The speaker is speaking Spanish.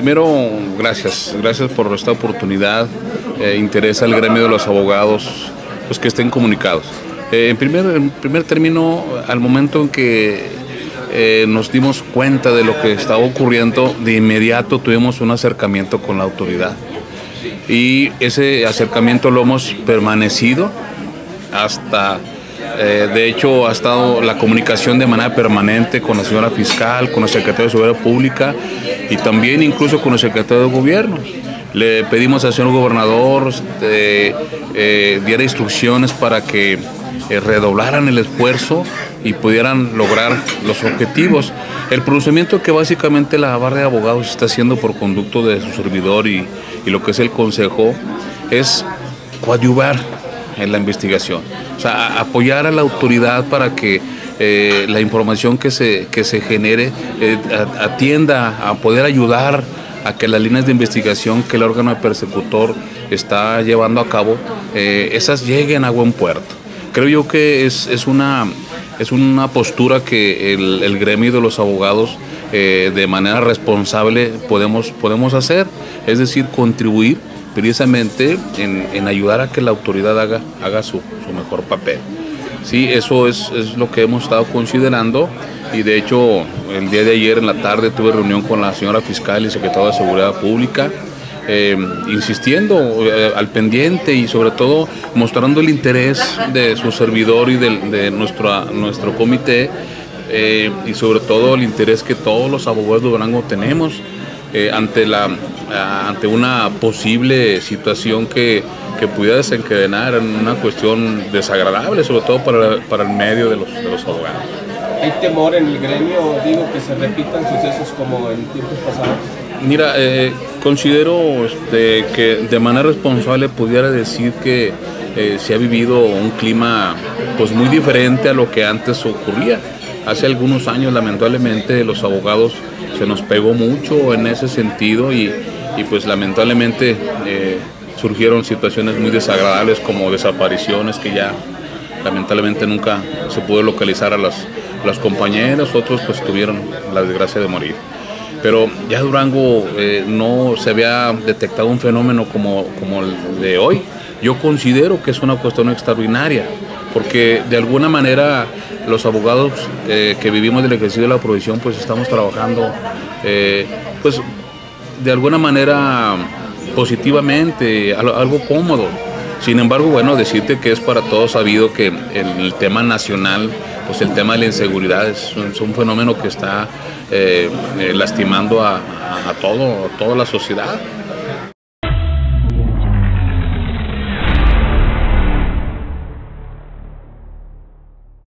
Primero, gracias por esta oportunidad. Interesa al gremio de los abogados pues, que estén comunicados. En primer término, al momento en que nos dimos cuenta de lo que estaba ocurriendo, de inmediato tuvimos un acercamiento con la autoridad. Y ese acercamiento lo hemos permanecido hasta, de hecho, ha estado la comunicación de manera permanente con la señora fiscal, con el secretario de Seguridad Pública y también incluso con el secretario de Gobierno. Le pedimos al señor gobernador diera instrucciones para que redoblaran el esfuerzo y pudieran lograr los objetivos. El procedimiento que básicamente la barra de abogados está haciendo por conducto de su servidor y lo que es el consejo es coadyuvar en la investigación, o sea, apoyar a la autoridad para que la información que se genere atienda a poder ayudar a que las líneas de investigación que el órgano persecutor está llevando a cabo, esas lleguen a buen puerto. Creo yo que es una postura que el gremio de los abogados de manera responsable podemos hacer, es decir, contribuir precisamente en ayudar a que la autoridad haga su mejor papel. Sí, eso es lo que hemos estado considerando y de hecho el día de ayer en la tarde tuve reunión con la señora fiscal y secretario de Seguridad Pública, insistiendo al pendiente y sobre todo mostrando el interés de su servidor y de nuestro comité y sobre todo el interés que todos los abogados de Durango tenemos ante una posible situación que pudiera desencadenar en una cuestión desagradable, sobre todo para el medio de los abogados. ¿Hay temor en el gremio, digo, que se repitan sucesos como en tiempos pasados? Mira, considero que de manera responsable pudiera decir que se ha vivido un clima pues muy diferente a lo que antes ocurría. Hace algunos años, lamentablemente, los abogados se nos pegó mucho en ese sentido y pues lamentablemente surgieron situaciones muy desagradables como desapariciones que ya lamentablemente nunca se pudo localizar a las compañeras, otros pues tuvieron la desgracia de morir. Pero ya Durango no se había detectado un fenómeno como el de hoy. Yo considero que es una cuestión extraordinaria, porque de alguna manera los abogados que vivimos del ejercicio de la profesión pues estamos trabajando pues de alguna manera positivamente, algo cómodo. Sin embargo, bueno, decirte que es para todos sabido que el tema nacional, pues el tema de la inseguridad es un fenómeno que está lastimando a toda la sociedad.